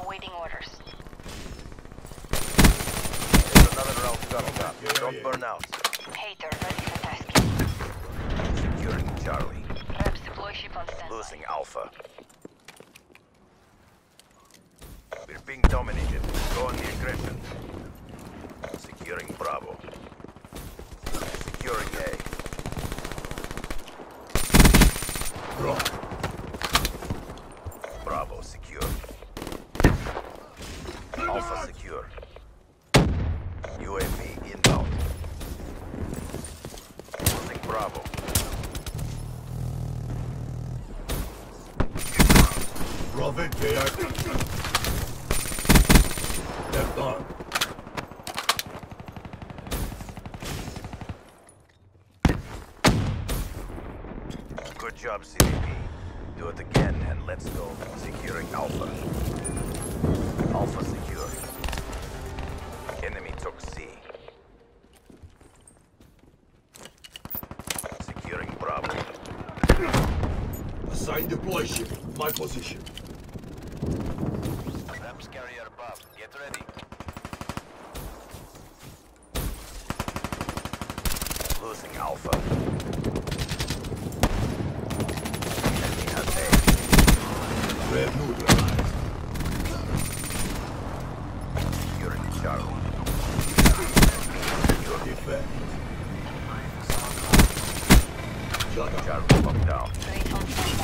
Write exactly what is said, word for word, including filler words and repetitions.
Awaiting orders. There's another round coming up. Don't burn out. Hater, ready for tasking. Securing Charlie. Reps deploy ship on standby. Losing Alpha. We're being dominated. Go on the aggression. Securing Bravo. Securing A. Bravo secure. Alpha secure. U A V inbound. Losing Bravo. Prophet, they are left on. Good job, C V P. Do it again and let's go. Securing Alpha. Alpha secure. Enemy took C. Securing Bravo. Assign deploy ship. My position. Reps carrier above. Get ready. Losing Alpha. Enemy has A. Red neutralized. Securing Charlie. Your defense. Shut up. Charlie bumped down. Great on site.